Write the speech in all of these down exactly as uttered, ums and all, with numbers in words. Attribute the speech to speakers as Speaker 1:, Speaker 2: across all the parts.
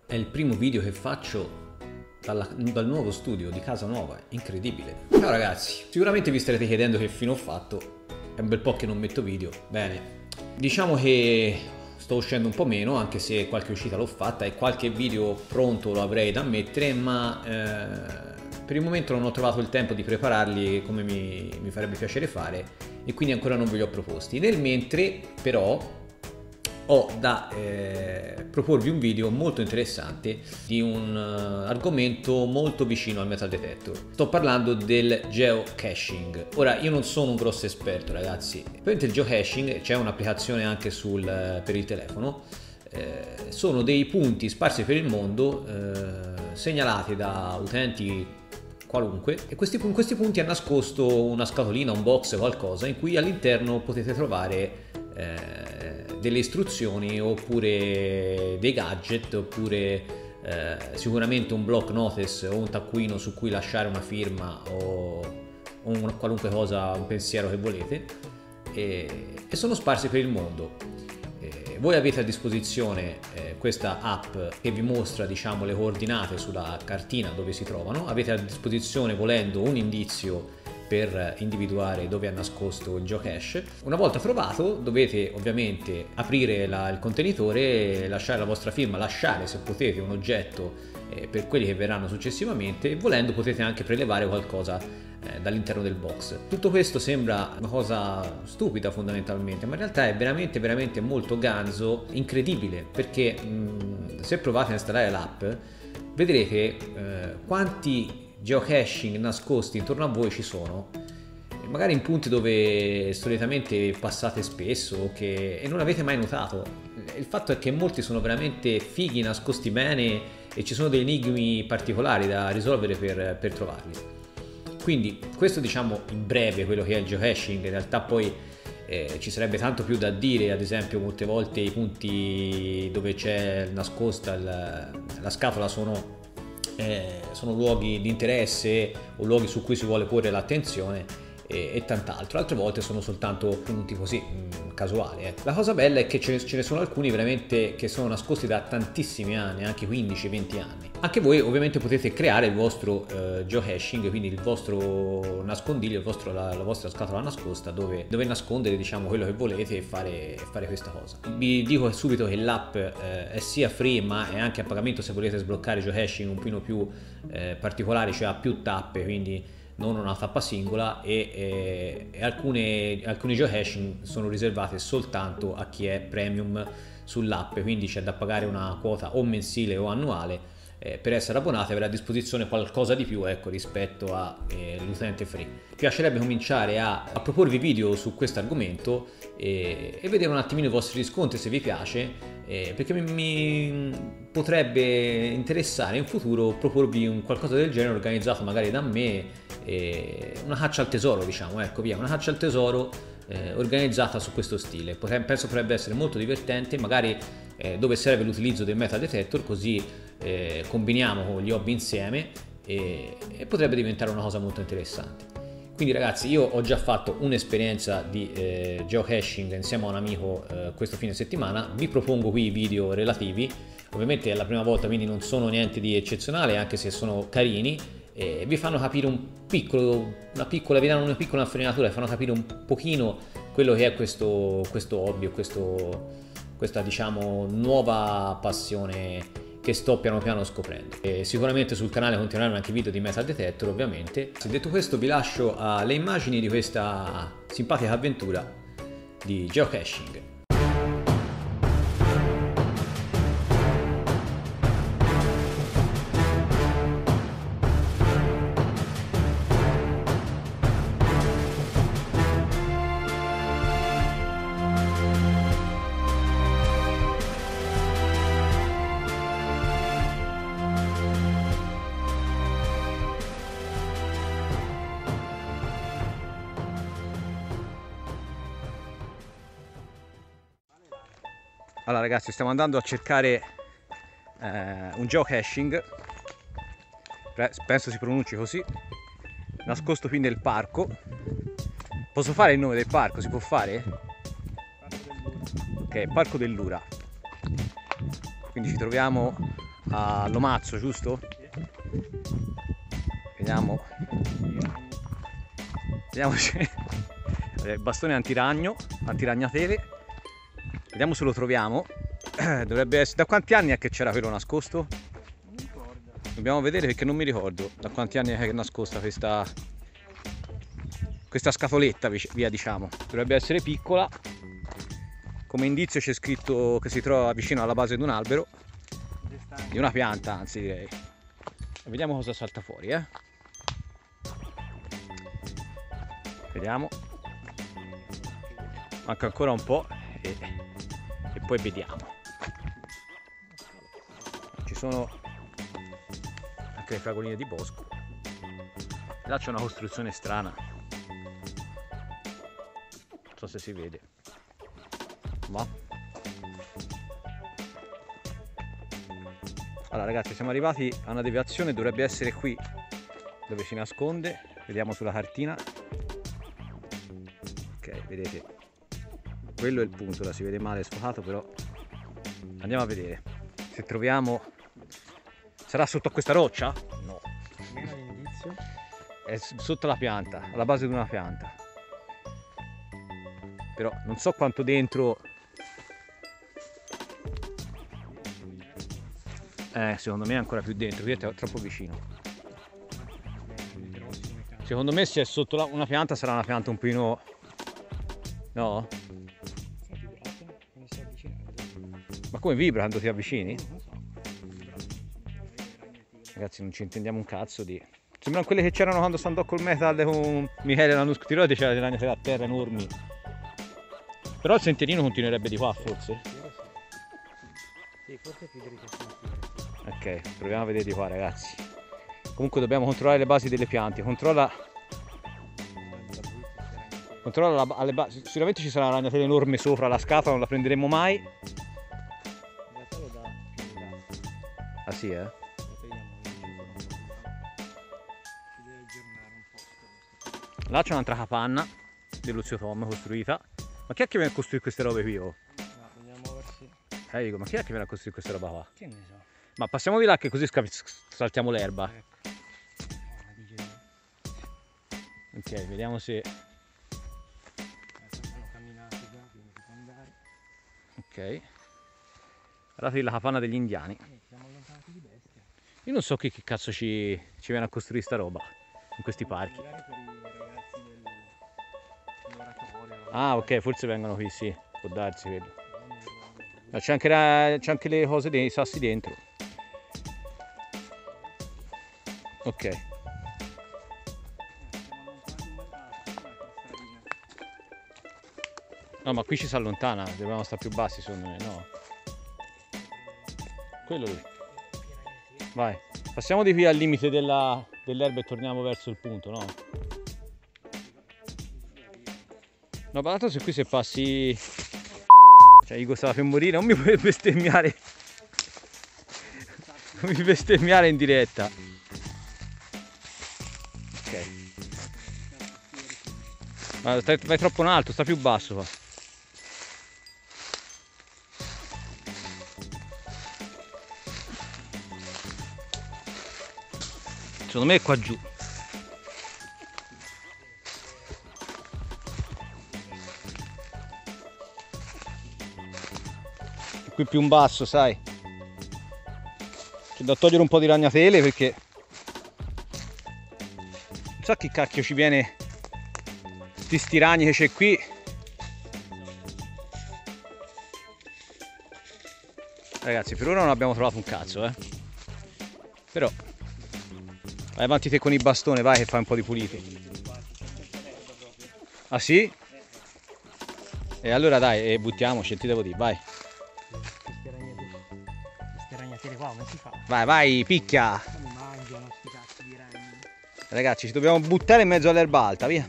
Speaker 1: È il primo video che faccio dalla, dal nuovo studio di casa nuova, incredibile. Ciao ragazzi, sicuramente vi starete chiedendo che fine ho fatto, è un bel po' che non metto video. Bene, diciamo che sto uscendo un po' meno, anche se qualche uscita l'ho fatta e qualche video pronto lo avrei da mettere, ma eh, per il momento non ho trovato il tempo di prepararli come mi, mi farebbe piacere fare e quindi ancora non ve li ho proposti. Nel mentre però ho da eh, proporvi un video molto interessante di un uh, argomento molto vicino al metal detector. Sto parlando del geocaching. Ora, io non sono un grosso esperto, ragazzi. Per il geocaching c'è un'applicazione anche sul, uh, per il telefono. Eh, sono dei punti sparsi per il mondo eh, segnalati da utenti qualunque, e questi, in questi punti è nascosto una scatolina, un box, qualcosa in cui all'interno potete trovare eh, delle istruzioni oppure dei gadget, oppure eh, sicuramente un block notice o un taccuino su cui lasciare una firma o, o una qualunque cosa, un pensiero che volete, e, e sono sparsi per il mondo. Eh, voi avete a disposizione eh, questa app che vi mostra, diciamo, le coordinate sulla cartina dove si trovano. Avete a disposizione, volendo, un indizio per individuare dove è nascosto il geocache. Una volta trovato dovete ovviamente aprire la, il contenitore, lasciare la vostra firma, lasciare se potete un oggetto eh, per quelli che verranno successivamente, e volendo potete anche prelevare qualcosa eh, dall'interno del box. Tutto questo sembra una cosa stupida fondamentalmente, ma in realtà è veramente veramente molto ganzo, incredibile, perché mh, se provate a installare l'app vedrete eh, quanti geocaching nascosti intorno a voi ci sono, magari in punti dove solitamente passate spesso che, e non avete mai notato. Il fatto è che molti sono veramente fighi, nascosti bene, e ci sono dei enigmi particolari da risolvere per, per trovarli. Quindi questo, diciamo, in breve quello che è il geocaching. In realtà poi eh, ci sarebbe tanto più da dire, ad esempio molte volte i punti dove c'è nascosta la, la scatola sono Eh, sono luoghi di interesse o luoghi su cui si vuole porre l'attenzione e, e tant'altro. Altre volte sono soltanto punti così mh, casuali. Eh. La cosa bella è che ce ne, ce ne sono alcuni veramente che sono nascosti da tantissimi anni, anche quindici venti anni. Anche voi ovviamente potete creare il vostro eh, geocaching, quindi il vostro nascondiglio, il vostro, la, la vostra scatola nascosta dove, dove nascondere, diciamo, quello che volete e fare, fare questa cosa. Vi dico subito che l'app eh, è sia free ma è anche a pagamento se volete sbloccare geocaching un pochino più eh, particolari, cioè ha più tappe, quindi non una tappa singola, e, e, e alcune, alcuni geocaching sono riservate soltanto a chi è premium sull'app, quindi c'è da pagare una quota o mensile o annuale eh, per essere abbonato e avere a disposizione qualcosa di più, ecco, rispetto all'utente eh, free. Mi piacerebbe cominciare a, a proporvi video su questo argomento e, e vedere un attimino i vostri riscontri se vi piace, eh, perché mi, mi potrebbe interessare in futuro proporvi un qualcosa del genere organizzato magari da me, eh, una caccia al tesoro, diciamo, ecco, via, una caccia al tesoro eh, organizzata su questo stile. Potrei, penso potrebbe essere molto divertente, magari eh, dove serve l'utilizzo del metal detector, così eh, combiniamo gli hobby insieme e, e potrebbe diventare una cosa molto interessante. Quindi ragazzi, io ho già fatto un'esperienza di eh, geocaching insieme a un amico eh, questo fine settimana. Vi propongo qui i video relativi. Ovviamente è la prima volta, quindi non sono niente di eccezionale, anche se sono carini e vi fanno capire un piccolo, una piccola, vi danno una piccola infarinatura e fanno capire un pochino quello che è questo, questo hobby, questo, questa, diciamo, nuova passione che sto piano piano scoprendo. E sicuramente sul canale continueranno anche video di metal detector, ovviamente. Se detto questo, vi lascio alle immagini di questa simpatica avventura di geocaching. Allora ragazzi, stiamo andando a cercare eh, un geocaching, penso si pronunci così, nascosto qui nel parco. Posso fare il nome del parco? Si può fare? Ok, Parco dell'Ura. Quindi ci troviamo all'omazzo, giusto? Vediamo. Vediamo se bastone antiragno, antiragnatele. Vediamo se lo troviamo. Dovrebbe essere. Da quanti anni è che c'era quello nascosto?
Speaker 2: Non mi ricordo.
Speaker 1: Dobbiamo vedere perché non mi ricordo da quanti anni è che è nascosta questa questa scatoletta, via, diciamo. Dovrebbe essere piccola. Come indizio c'è scritto che si trova vicino alla base di un albero, di una pianta, anzi direi. Vediamo cosa salta fuori, eh. Vediamo. Manca ancora un po' e, e poi vediamo. Ci sono anche le fragoline di bosco. Là c'è una costruzione strana. Non so se si vede. Ma allora ragazzi, siamo arrivati a una deviazione, dovrebbe essere qui dove si nasconde. Vediamo sulla cartina. Ok, vedete, quello è il punto, la si vede male sfocato, però andiamo a vedere se troviamo. Sarà sotto questa roccia? No,
Speaker 2: Almeno l'indizio.
Speaker 1: è sotto la pianta, alla base di una pianta, però non so quanto dentro. Eh, secondo me è ancora più dentro, qui è troppo vicino. Secondo me se è sotto la, una pianta sarà una pianta un pochino. No? Ma come vibra quando ti avvicini? Ragazzi, non ci intendiamo un cazzo di. Sembrano quelle che c'erano quando sto andando col metal con Michele l'anno scorso. Ti ricordi, c'era le ragnatele a terra enormi. Però il sentierino continuerebbe di qua forse.
Speaker 2: Sì, forse più dritto.
Speaker 1: Ok, proviamo a vedere di qua ragazzi. Comunque dobbiamo controllare le basi delle piante. Controlla. Controlla la, alle basi. Sicuramente ci sarà una ragnatela enorme sopra la scatola, non la prenderemo mai. Ah sì, eh? Là c'è un'altra capanna dello zio Tom costruita. Ma chi è che viene a costruire queste robe qui? Oh?
Speaker 2: No, andiamo verso.
Speaker 1: Eh, dico, ma chi è che viene a costruire queste robe qua?
Speaker 2: Che ne so.
Speaker 1: Ma passiamo di là che così saltiamo l'erba.
Speaker 2: Ecco. Oh,
Speaker 1: ok, vediamo se.
Speaker 2: Sono camminati già, quindi si può andare.
Speaker 1: Ok. Guardate la capanna degli indiani.
Speaker 2: Eh, siamo allontanati di bestia.
Speaker 1: Io non so chi che cazzo ci, ci viene a costruire sta roba in questi parchi.
Speaker 2: Magari per i ragazzi del, dell'oratorio.
Speaker 1: Ah, ok, forse vengono qui, sì, può darsi quello. Ma c'è anche, la, c'è anche le cose dei sassi dentro. Ok. No, ma qui ci si allontana, dobbiamo stare più bassi secondo me, no? Quello lì. Vai, passiamo di qui al limite della, dell'erba e torniamo verso il punto, no? No, ma l'altro se qui se passi. Cioè, Igo stava per morire, non mi puoi bestemmiare. Non mi bestemmiare in diretta. Ok. Ma stai, vai troppo in alto, sta più basso qua. Secondo me è qua giù. Qui più in basso, sai. C'è da togliere un po' di ragnatele perché non so chi cacchio ci viene. Sti stiragni che c'è qui. Ragazzi, per ora non abbiamo trovato un cazzo, eh. Però vai avanti te con il bastone, vai che fai un po' di pulito. Ah sì? E allora dai, e buttiamoci, ti devo dire, vai.
Speaker 2: Queste ragnatele qua come si fa?
Speaker 1: Vai, vai, picchia!
Speaker 2: Come mangiano sti cazzo di ragni?
Speaker 1: Ragazzi, ci dobbiamo buttare in mezzo all'erba alta, via.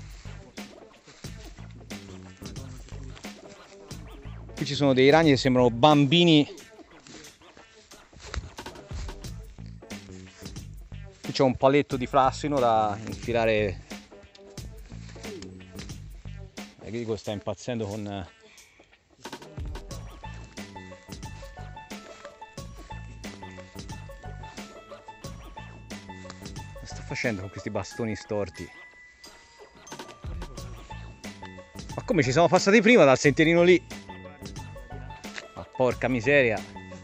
Speaker 1: Qui ci sono dei ragni che sembrano bambini. Qui c'è un paletto di frassino da infilare. E Grigo sta impazzendo con. facendo con questi bastoni storti? Ma come ci siamo passati prima dal sentierino lì? Ma porca miseria.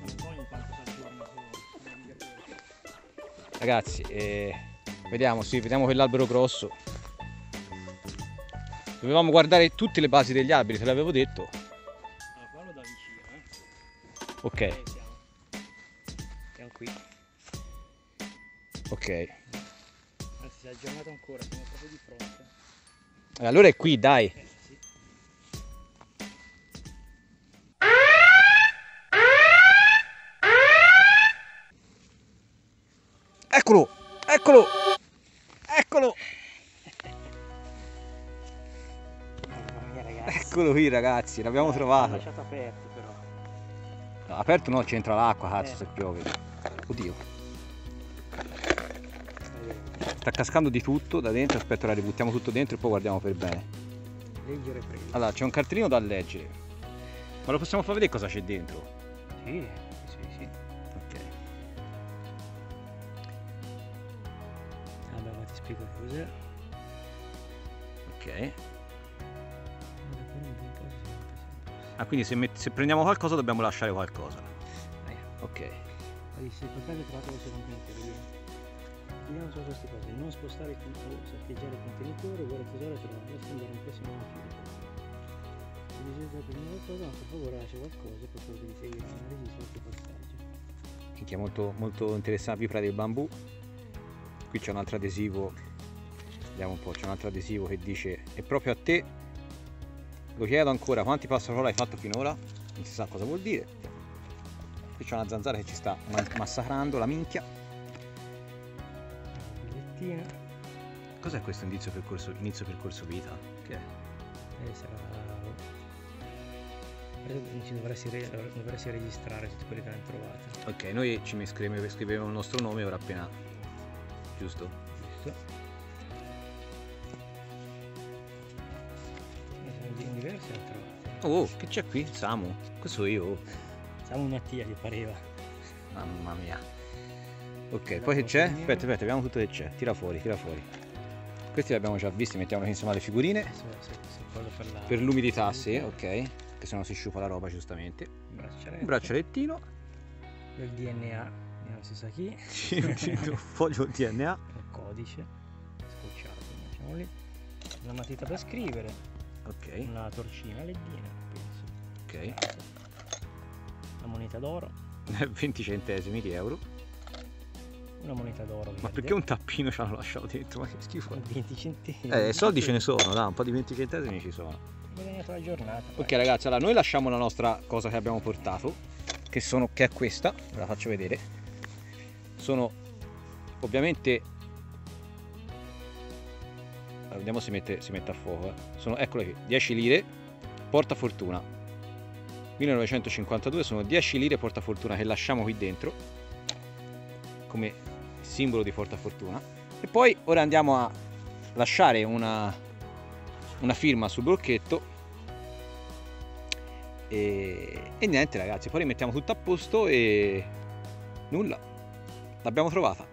Speaker 1: Ragazzi, eh, vediamo, sì, vediamo quell'albero grosso. Dovevamo guardare tutte le basi degli alberi, te l'avevo detto.
Speaker 2: Allora, guardo da vicino, eh.
Speaker 1: Ok.
Speaker 2: Eh, siamo. Siamo qui.
Speaker 1: Ok.
Speaker 2: Anzi, si è aggiornato ancora, siamo proprio di fronte.
Speaker 1: Allora è qui, dai.
Speaker 2: Eh, sì.
Speaker 1: Eccolo! Eccolo! Eccolo!
Speaker 2: Mamma mia, ragazzi.
Speaker 1: Eccolo qui, ragazzi, l'abbiamo
Speaker 2: L'ho
Speaker 1: trovato.
Speaker 2: lasciato aperto, però.
Speaker 1: No, aperto no, c'entra l'acqua, cazzo,
Speaker 2: Eh.
Speaker 1: se piove. Oddio.
Speaker 2: Eh,
Speaker 1: Sta cascando di tutto da dentro, aspetta, la ributtiamo tutto dentro e poi guardiamo per bene.
Speaker 2: Leggere prima.
Speaker 1: Allora, c'è un cartellino da leggere. Ma lo possiamo far vedere cosa c'è dentro?
Speaker 2: Sì, sì, sì.
Speaker 1: Ok.
Speaker 2: Allora, ti spiego che cos'è.
Speaker 1: Ok. Ah, quindi se, met- se prendiamo qualcosa dobbiamo lasciare qualcosa. Ok.
Speaker 2: Se potete trovate questo contenitore, vediamo solo queste cose: non spostare il contenitore, saccheggiare il contenitore, vuole tesoro trovare, lascia andare in prossimo motivo. Se desidera prendere qualcosa, ma per favore lascia qualcosa per quello che vi seguirà, non resiste altri passaggi.
Speaker 1: Che è molto, molto interessante, Pipra del bambù. Qui c'è un altro adesivo, vediamo un po', c'è un altro adesivo che dice: è proprio a te. Lo chiedo ancora, quanti passaparola hai fatto finora? Non si sa cosa vuol dire. Qui c'è una zanzara che ci sta massacrando la minchia.
Speaker 2: Bigliettino.
Speaker 1: Cos'è questo indizio percorso, inizio percorso vita? Che è?
Speaker 2: Eh, sarà... Ci dovresti, re... dovresti registrare tutte quelle che hanno trovate.
Speaker 1: Ok, noi ci scrivevamo, scrivevamo il nostro nome ora appena. Giusto?
Speaker 2: Giusto? In diverse le trovate.
Speaker 1: Oh, che c'è qui? Samu. Questo io.
Speaker 2: Siamo una tia, gli pareva.
Speaker 1: Mamma mia. Ok, poi che c'è? Aspetta, aspetta, vediamo tutto che c'è. Tira fuori, tira fuori. Questi li abbiamo già visti, mettiamo insomma le figurine.
Speaker 2: Adesso, se, se quello per, la...
Speaker 1: Per l'umidità, sì, ok. Che se no si sciupa la roba giustamente.
Speaker 2: Un braccialetto.
Speaker 1: Un braccialettino.
Speaker 2: Del D N A, non si sa chi.
Speaker 1: Un foglio D N A.
Speaker 2: Un codice. Scocciato, mettiamo lì. Una matita da scrivere.
Speaker 1: Ok.
Speaker 2: Una torcina leggina, penso.
Speaker 1: Ok.
Speaker 2: Una moneta d'oro.
Speaker 1: venti centesimi di euro.
Speaker 2: Una moneta d'oro.
Speaker 1: Ma perché un tappino ci hanno lasciato dentro? Ma che schifo.
Speaker 2: venti centesimi.
Speaker 1: Eh, soldi ce ne sono, dai, un po' di venti centesimi ci sono.
Speaker 2: Guadagnato la giornata.
Speaker 1: Ok ragazzi, allora noi lasciamo la nostra cosa che abbiamo portato, che, sono, che è questa, ve la faccio vedere. Sono ovviamente, allora, vediamo se mette, si mette a fuoco, eh. Sono, eccole qui, dieci lire, portafortuna, millenovecentocinquantadue, sono dieci lire portafortuna che lasciamo qui dentro, come simbolo di portafortuna. E poi ora andiamo a lasciare una... una firma sul blocchetto e, e niente ragazzi, poi rimettiamo tutto a posto e nulla, l'abbiamo trovata.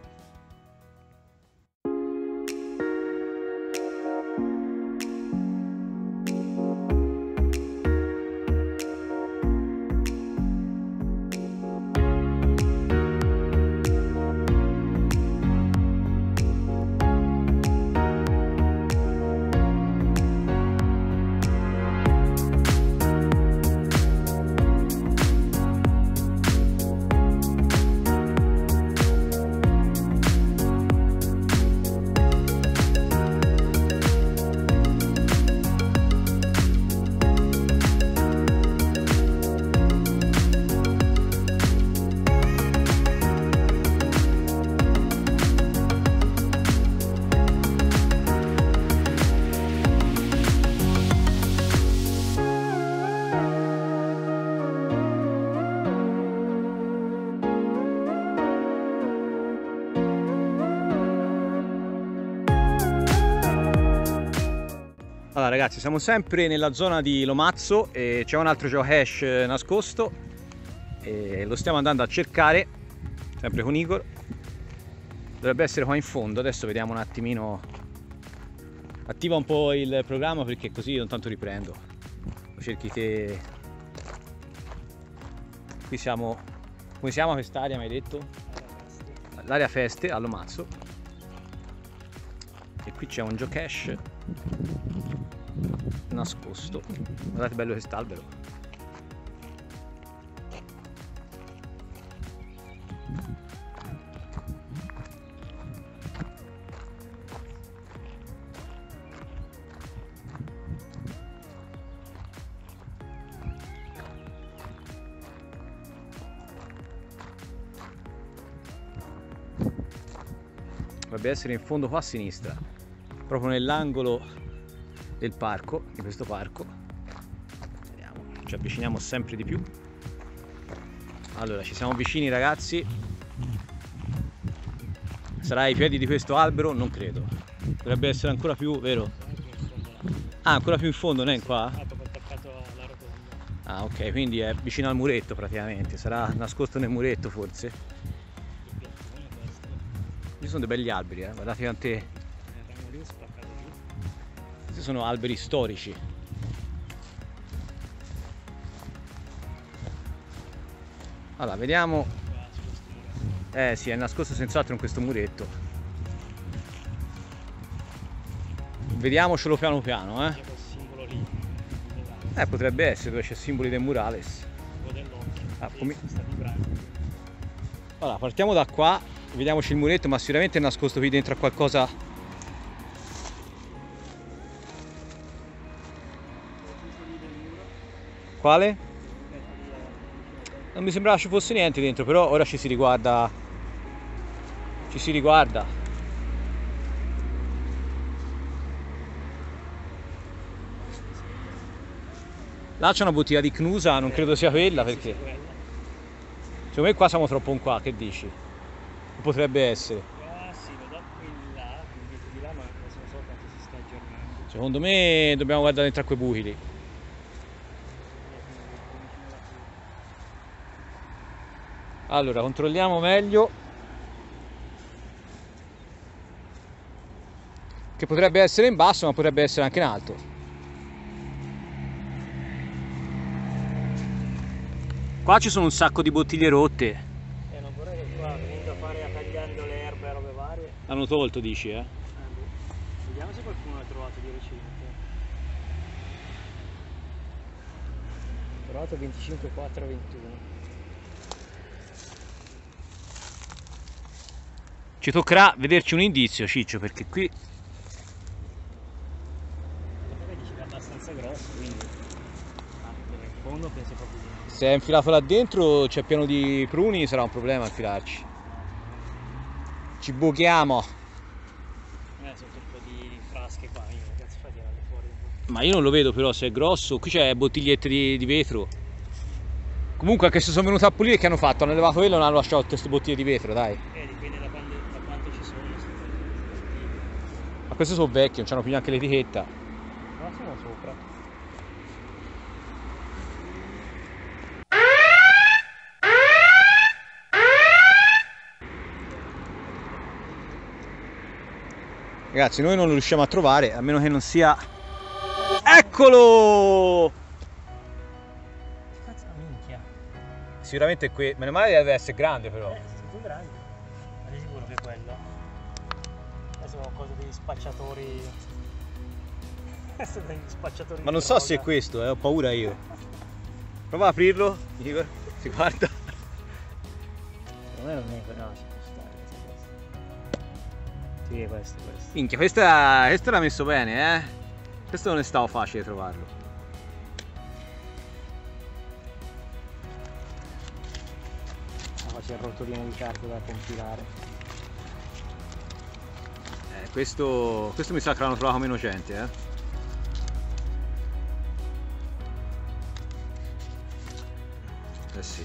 Speaker 1: Allora ragazzi, siamo sempre nella zona di Lomazzo e c'è un altro geocache nascosto e lo stiamo andando a cercare, sempre con Igor. dovrebbe essere qua in fondo. Adesso vediamo un attimino, attiva un po' il programma perché così io intanto riprendo. Cerchi te. Qui siamo, come si chiama quest'area, mi hai detto? L'area feste all'Omazzo. E qui c'è un geocache nascosto. Guardate bello quest'albero. Dovrebbe essere in fondo qua a sinistra, proprio nell'angolo del parco, di questo parco. Vediamo, ci avviciniamo sempre di più. Allora, ci siamo vicini ragazzi. Sarà ai piedi di questo albero? Non credo. Dovrebbe essere ancora più, vero? Ah, ancora più in fondo, non è qua? Ah, ok, quindi è vicino al muretto praticamente. Sarà nascosto nel muretto forse. Ci sono dei belli alberi, eh? Guardate quante. Questi sono alberi storici. Allora, vediamo. Eh sì, è nascosto senz'altro in questo muretto. Vediamocelo piano piano, eh. Eh, potrebbe essere dove c'è simboli del murales. Ah, come... Allora, partiamo da qua. Vediamoci il muretto, ma sicuramente è nascosto qui dentro a qualcosa. Quale? Non mi sembrava ci fosse niente dentro, però ora ci si riguarda. Ci si riguarda. Là c'è una bottiglia di Cnusa, non credo sia quella perché. Secondo me qua siamo troppo in qua, che dici? Potrebbe essere.
Speaker 2: Ah sì, lo do qui là, di là, ma non so quanto si sta aggiornando.
Speaker 1: Secondo me dobbiamo guardare dentro a quei buchi lì. Allora, controlliamo meglio. Che potrebbe essere in basso, ma potrebbe essere anche in alto. Qua ci sono un sacco di bottiglie rotte. Hanno tolto, dici, eh?
Speaker 2: Vediamo se qualcuno l'ha trovato di recente. Ho trovato venticinque quattro ventuno.
Speaker 1: Ci toccherà vederci un indizio, Ciccio, perché qui.
Speaker 2: Vedi che è abbastanza grosso, quindi. Ah, dove in fondo penso proprio di no.
Speaker 1: Se è infilato là dentro, c'è pieno di pruni, sarà un problema infilarci. Ci buchiamo.
Speaker 2: Eh, sotto un po' di frasche qua, io che cazzo fai a tirarle fuori?
Speaker 1: Ma io non lo vedo però se è grosso. Qui c'è bottigliette di, di vetro. Comunque anche se sono venuto a pulire, che hanno fatto? Hanno levato quello e non hanno lasciato queste bottiglie di vetro, dai.
Speaker 2: Eh, dipende da quando, da quanto ci sono queste bottiglie.
Speaker 1: Ma queste sono vecchie, non c'hanno più neanche l'etichetta.
Speaker 2: No, sono sopra.
Speaker 1: Ragazzi, noi non lo riusciamo a trovare, a meno che non sia. Eccolo!
Speaker 2: Cazzo, minchia.
Speaker 1: Sicuramente qui, meno male deve essere grande però.
Speaker 2: Eh, sei più grande. Ma di sicuro che è quello. Adesso è qualcosa degli spacciatori. Adesso degli spacciatori.
Speaker 1: Ma non so se è questo, eh, ho paura io. Prova ad aprirlo, Igor, si guarda.
Speaker 2: Per me non è quello, no, ci può stare. Sì, è questo, questo.
Speaker 1: Minchia, questa, questa l'ha messo bene, eh. Questo non è stato facile trovarlo.
Speaker 2: Ah, qua c'è il rotolino di carta da compilare.
Speaker 1: Eh, questo, questo mi sa che l'hanno trovato meno gente, eh. Eh sì.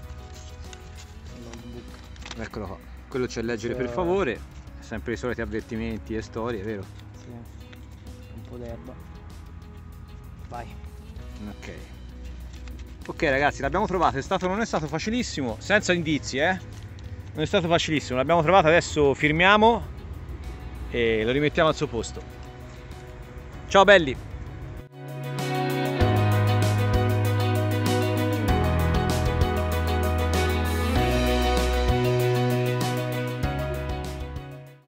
Speaker 1: Eccolo qua. Quello c'è leggere per favore. Sempre i soliti avvertimenti e storie, vero?
Speaker 2: Sì. Un po' d'erba. Vai.
Speaker 1: Ok. Ok ragazzi, l'abbiamo trovato, è stato, non è stato facilissimo, senza indizi, eh. Non è stato facilissimo, l'abbiamo trovato, adesso firmiamo e lo rimettiamo al suo posto. Ciao belli!